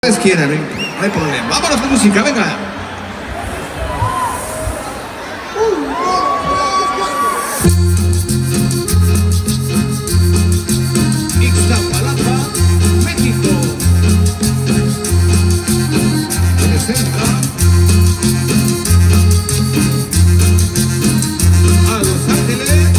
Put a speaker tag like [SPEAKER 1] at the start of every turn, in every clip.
[SPEAKER 1] ustedes quieran, ¿eh? No hay problema. Vámonos con música, venga. Ixtapalapa, México. Presenta a Los Ángeles.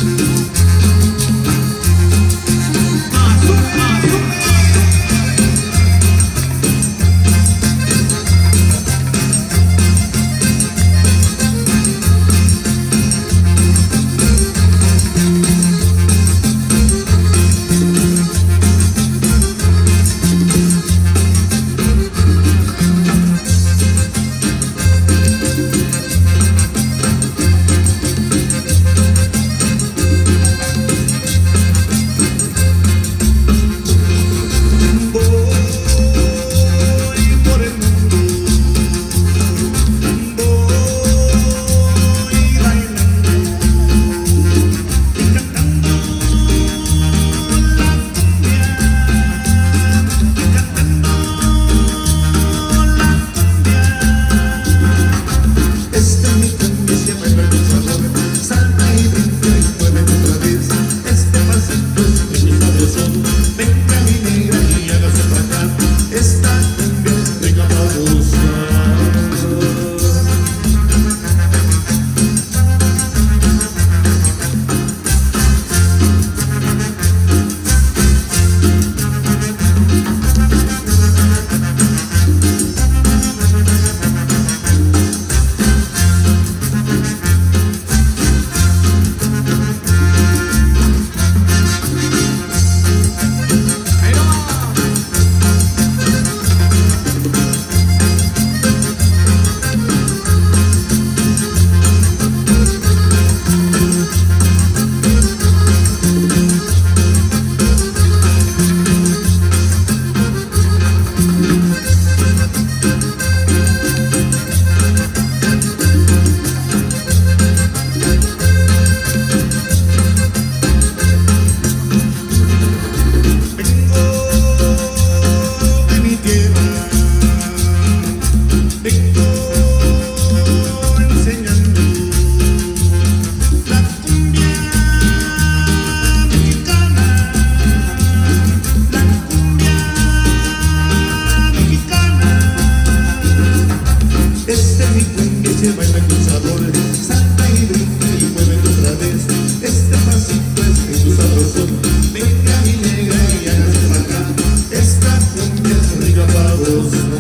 [SPEAKER 2] Se baila con sabor, salta y brinca y mueve otra vez. Este pasito es tu sabrosón. Venga mi negra y hágase para acá. Esta cumbia es rica para vos.